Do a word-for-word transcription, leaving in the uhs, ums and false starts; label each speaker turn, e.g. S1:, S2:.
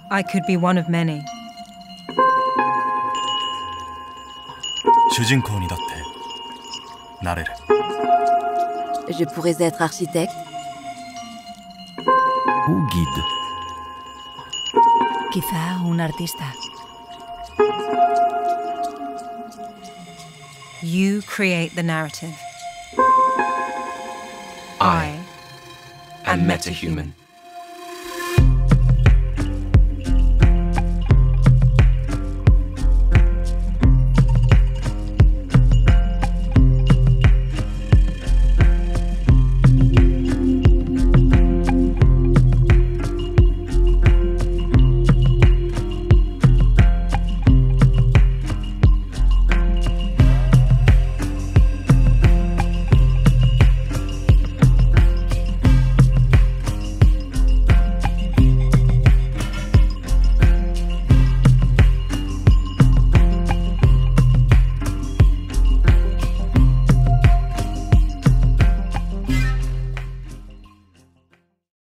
S1: I could be one of many.
S2: 主人公にだってなれる。
S3: Je pourrais être architecte.
S4: Ou guide.
S5: Quizá un artista.
S1: You create the narrative.
S2: I am metahuman.